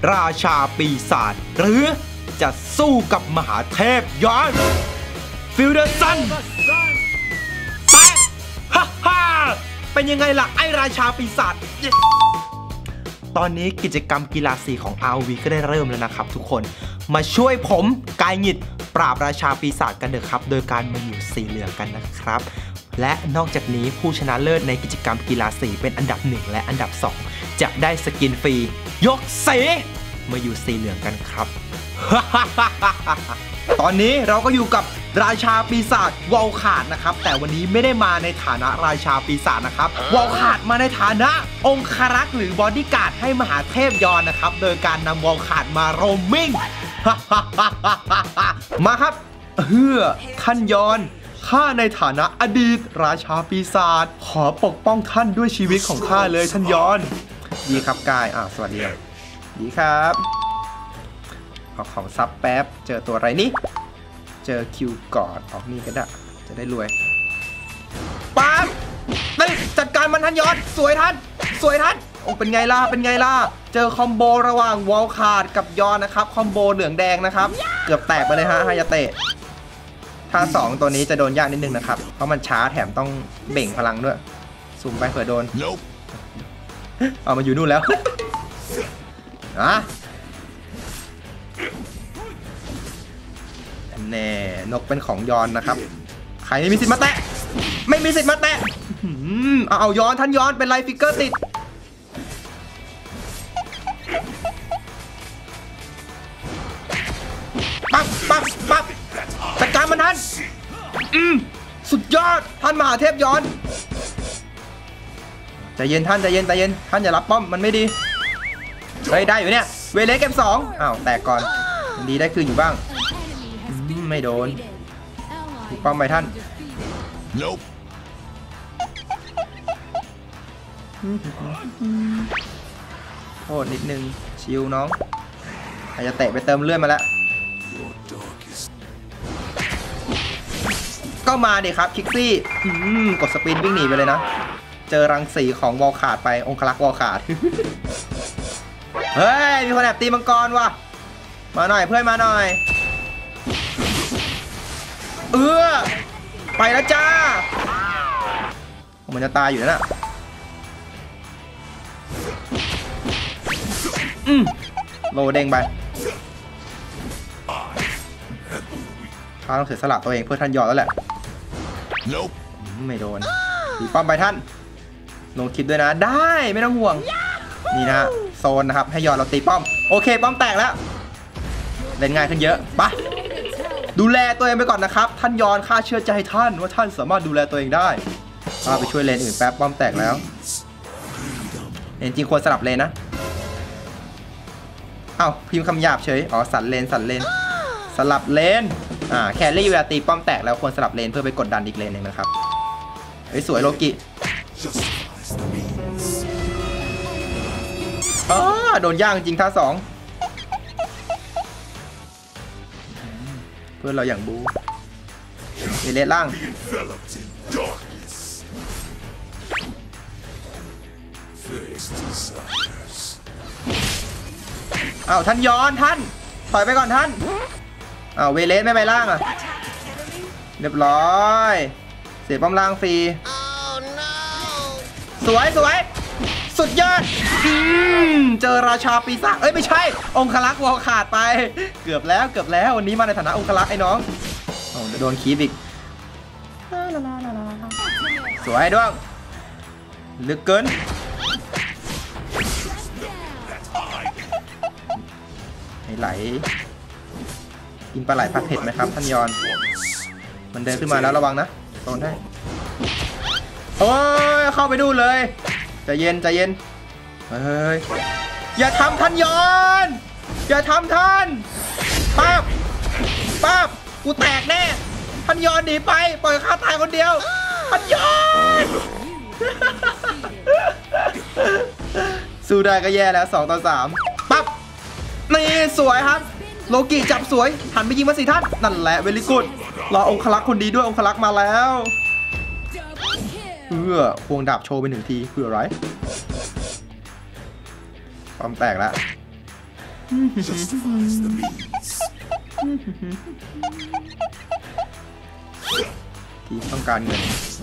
ราชาปีศาจหรือจะสู้กับมหาเทพยอนฟิลเดอร์ซันแตกฮ่าฮ่าเป็นยังไงล่ะไอราชาปีศาจตอนนี้กิจกรรมกีฬาสีของ ROV ก็ได้เริ่มแล้วนะครับทุกคนมาช่วยผมกายหงิดปราบราชาปีศาจกันเถอะครับโดยการมาอยู่สีเหลืองกันนะครับและนอกจากนี้ผู้ชนะเลิศในกิจกรรมกีฬาสีเป็นอันดับ1และอันดับ2จะได้สกินฟรียกสีมาอยู่สีเหลืองกันครับ ตอนนี้เราก็อยู่กับราชาปีศาจวอลขาดนะครับแต่วันนี้ไม่ได้มาในฐานะราชาปีศาจนะครับวอลขาดมาในฐานะองครักษ์หรือบอดี้การ์ดให้มหาเทพยอนนะครับโดยการนำวอลขาดมาโรมมิ่ง มาครับท่านยอนข้าในฐานะอดีตราชาปีศาจขอปกป้องท่านด้วยชีวิตของข้าเลยท่านยอนดีครับกายสวัสดีครับดีครับเอาของซับแป๊บเจอตัวอะไรนี่เจอคิวกอดออกนี่ก็ได้จะได้รวยปั๊บนี่จัดการมันท่านยอนสวยท่านสวยท่านโอ้เป็นไงล่ะเป็นไงล่ะเจอคอมโบระหว่างวอลคาร์ดกับยอนนะครับคอมโบเหลืองแดงนะครับเกือบแตกไปเลยฮะฮายาเตะท่า2ตัวนี้จะโดนยากนิดนึงนะครับเพราะมันช้าแถมต้องเบ่งพลังด้วยซูมไปเผื่อโดนเอามาอยู่นู่นแล้วแน่นกเป็นของยอนนะครับใครไม่มีสิทธิ์มาแตะไม่มีสิทธิ์มาแตะเอายอนท่านยอนเป็นไลฟ์ฟิกเกอร์ติดปั๊บจัดการมันท่านสุดยอดท่านมหาเทพยอนใจเย็นท่านใจเย็นท่านอย่ารับป้อมมันไม่ดีเฮ้ยได้อยู่เนี่ยเวเลสเก็บ2แตกก่อนดีได้คืนอยู่บ้างไม่โดนถูกป้อมไปท่านโทษนิดนึงชิวน้องอาจจะเตะไปเติมเลือดมาแล้วก็มาดิครับคิกซี่กดสปินวิ่งหนีไปเลยนะเจอรังสีของวอลขาดไปองครักษ์วอลขาด เฮ้ยมีคนแอบตีมังกรว่ะมาหน่อยเพื่อนมาหน่อยไปแล้วจ้ามันจะตายอยู่แล้วน่ะโลเด้งไปข้าต้องเสียสละตัวเองเพื่อท่านยอดแล้วแหละไม่โดนตีป้อมไปท่านลงคลิปด้วยนะได้ไม่ต้องห่วงนี่นะโซนนะครับให้ยอดเราตีป้อมโอเคป้อมแตกแล้วเล่นง่ายขึ้นเยอะไปดูแลตัวเองไปก่อนนะครับท่านยอนข้าเชื่อใจท่านว่าท่านสามารถดูแลตัวเองได้ไปช่วยเลนอื่นแป๊บป้อมแตกแล้วจริงควรสลับเลนนะพิมพ์คำหยาบเฉยสันเลนสลับเลนแครี่เวลาตีป้อมแตกแล้วควรสลับเลนเพื่อไปกดดันอีกเลนหนึ่งนะครับสวยโลกิโดนย่างจริงท่า2เพื่อนเราอย่างบูเลสล่างท่านย้อนท่านถอยไปก่อนท่านเวเลสไม่ไปล่างเรียบร้อยเสียป้อมล่างฟรีสวยสุดยอดเจอราชาปีศาจไม่ใช่องครักษ์วอลขาดไปเกือบแล้ววันนี้มาในฐานะองครักษ์ไอ้น้องโดนคีบอีกสวยด้วงลึกเกินไหลกินปลาไหลผัดเผ็ดไหมครับท่านยอนมันเดินขึ้นมาแล้วระวังนะโดนได้เข้าไปดูเลยใจเย็นเฮ้ยอย่าทำท่านยอนอย่าทำท่านปั๊บกูแตกแน่ท่านยอนหนีไปปล่อยข้าตายคนเดียวท่านยอนสู้ได้ก็แย่แล้ว2 ต่อ 3ปั๊บนี่สวยครับโลกิจับสวยหันไปยิงมาสิท่านนั่นแหละเวลิกูดรอองครักษ์คนดีด้วยองครักษ์มาแล้วควงดาบโชว์ไป1 ทีเพื่ออะไรป้อมแตกแล้วทีต้องการเงิน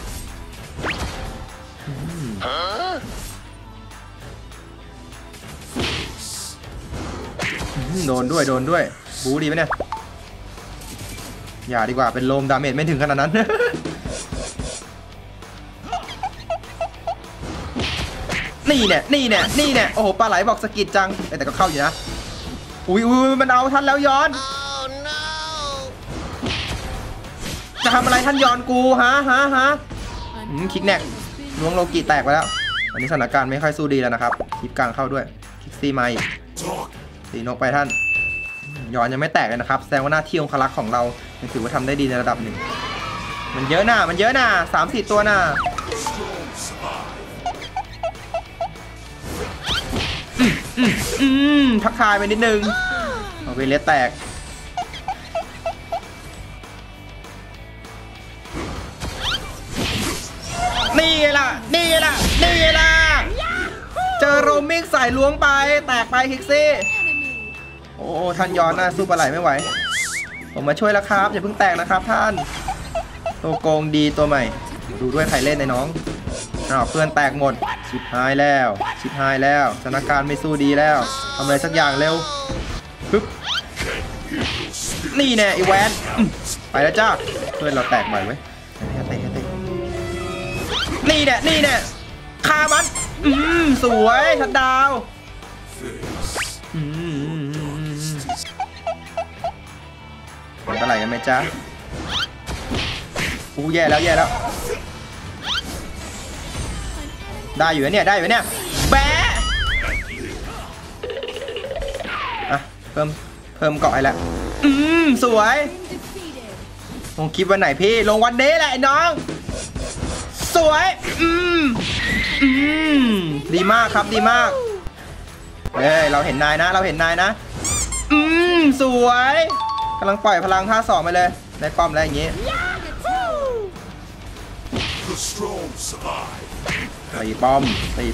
โดนด้วยบูดีไหมเนี่ยอย่าดีกว่าเป็นโลมดาเมจไม่ถึงขนาดนั้น นี่เนี่ยโอ้โหปลาไหลบอกสกิดจังแต่ก็เข้าอยู่นะอุ้ยมันเอาท่านแล้วย้อน จะทำอะไรท่านย้อนกูฮะคิกแนกล้วงโลกิแตกไปแล้วอันนี้สถานการณ์ไม่ค่อยสู้ดีแล้วนะครับคลิปกลางเข้าด้วยคิกซี่มาอีกตีนกไปท่านย้อนยังไม่แตกเลยนะครับแสดงว่าหน้าที่องครักษ์ของเราถือว่าทำได้ดีในระดับหนึ่งมันเยอะหน้า3-4 ตัวหน้าทักทายไปนิดนึงเอาเวเลสแตกนี่ล่ะเจอโรมิกใส่ล้วงไปแตกไปคิกซี่โอ้ท่านย้อนนะสู้ปลาไหลไม่ไหวผมมาช่วยแล้วครับอย่าเพิ่งแตกนะครับท่านตัวโกงดีตัวใหม่ดูด้วยใครเล่นในน้องเพื่อนแตกหมดชิบหายแล้วสถานการณ์ไม่สู้ดีแล้วทำอะไรสักอย่างเร็วปึ๊บนี่แน่ไอแวนไปแล้วจ้าเพื่อนเราแตกใหม่ไว้นี่แน่คามันสวยชัดดาวมันเท่าไหร่กันไหมจ๊ะแย่แล้วได้อยู่เนี่ยแบะอ่ะเพิ่มเกาะให้แล้วสวยลงคลิปวันไหนพี่ลงวันนี้แหละน้องสวยดีมากครับดีมากเฮ้ยเราเห็นนายนะสวยกำลังปล่อยพลังท่า2ไปเลยได้ป้อมแล้วอย่างงี้ตีป้อม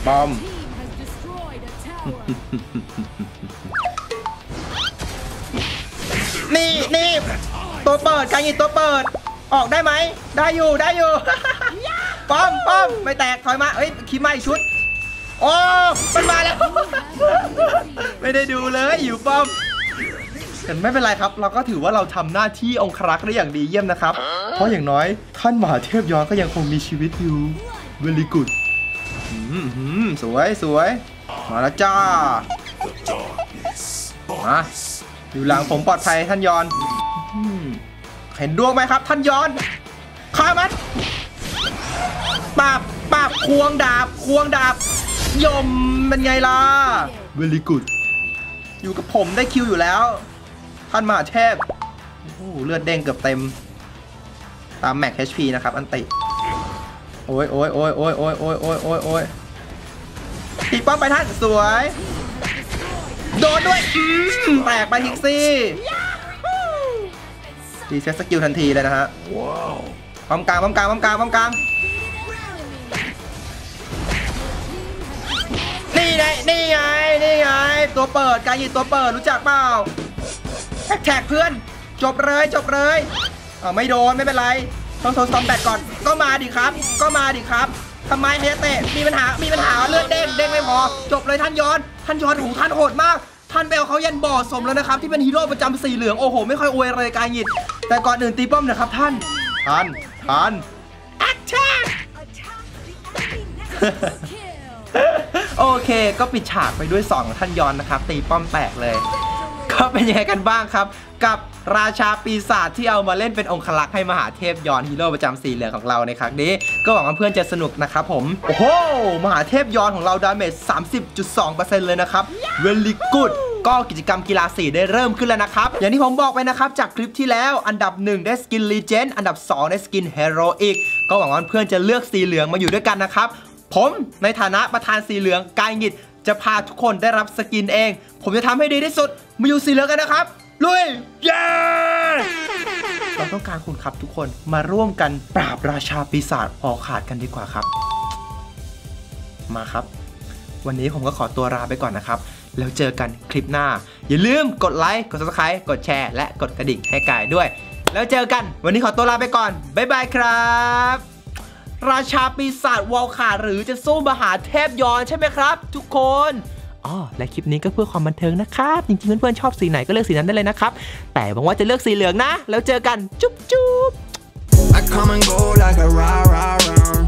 นี่ตัวเปิดการยิงตัวเปิดออกได้ไหมได้อยู่ ป้อมไม่แตกถอยมาคิดไม่ชุดโอ้มันมาแล้ว ไม่ได้ดูเลยอยู่ป้อมแต่ไม่เป็นไรครับเราก็ถือว่าเราทำหน้าที่องครักษ์ได้อย่างดีเยี่ยมนะครับเพราะอย่างน้อยท่านมหาเทพย้อนก็ยังคงมีชีวิตอยู่ very good สวยมาแล้วจ้ามาอยู่หลังผมปลอดภัยท่านย้อนเห็นดวงไหมครับท่านย้อนฆ่ามันปาบควงดาบยมเป็นไงล่ะ very good อยู่กับผมได้คิวอยู่แล้วท่านมหาเทพเลือดเด้งเกือบเต็มตามแม็ก HP นะครับอันติโอ้ยตีป้อมไปท่านสวยโดนด้วยแตกไปทิกซี่รีเซ็ตสกิลทันทีเลยนะฮะป้อมกลางนี่ไงตัวเปิดการยิงตัวเปิดรู้จักเปล่าแท็กเพื่อนจบเลยไม่โดนไม่เป็นไรต้องโซนสตอมแบตก่อนก็มาดิครับทำไมเฮเตะมีปัญหาเลือดเด้งไม่พอจบเลยท่านย้อนของท่านโหดมากท่านไปเอาเขายันบ่อสมแล้วนะครับที่เป็นฮีโร่ประจำสีเหลืองโอ้โหไม่ค่อยอวยอะไรการหยิดแต่ก่อนอื่นตีป้อมนะครับท่านแอคชั่น โอเคก็ปิดฉากไปด้วย2ท่านย้อนนะครับตีป้อมแตกเลยก็เป็นยังไงกันบ้างครับกับราชาปีศาจที่เอามาเล่นเป็นองครักษ์ให้มหาเทพย้อนฮีโร่ประจำสีเหลืองของเราในครั้งนี้ก็หวังว่าเพื่อนจะสนุกนะครับผมโอ้โหมหาเทพย้อนของเราดาเมจ 30.2% เลยนะครับ very good ก็กิจกรรมกีฬาสีได้เริ่มขึ้นแล้วนะครับอย่างที่ผมบอกไปนะครับจากคลิปที่แล้วอันดับ1ได้สกินลีเจนด์อันดับ2ได้สกินเฮโรอีกก็หวังว่าเพื่อนจะเลือกสีเหลืองมาอยู่ด้วยกันนะครับผมในฐานะประธานสีเหลืองกายหงิดจะพาทุกคนได้รับสกินเองผมจะทำให้ดีที่สุดมาอยู่สีเหลืองกันนะครับลุยเย้เราต้องการคุณครับทุกคนมาร่วมกันปราบราชาปีศาจออกขาดกันดีกว่าครับมาครับวันนี้ผมก็ขอตัวลาไปก่อนนะครับแล้วเจอกันคลิปหน้าอย่าลืมกดไลค์กด Subscribe กดแชร์และกดกระดิ่งให้กายด้วยแล้วเจอกันวันนี้ขอตัวลาไปก่อนบ๊ายบายครับราชาปีศาจวอลคาหรือจะสู้มหาเทพยอนใช่ไหมครับทุกคนและคลิปนี้ก็เพื่อความบันเทิงนะครับจริงๆเพื่อนๆชอบสีไหนก็เลือกสีนั้นได้เลยนะครับแต่หวังว่าจะเลือกสีเหลืองนะแล้วเจอกันจุ๊บ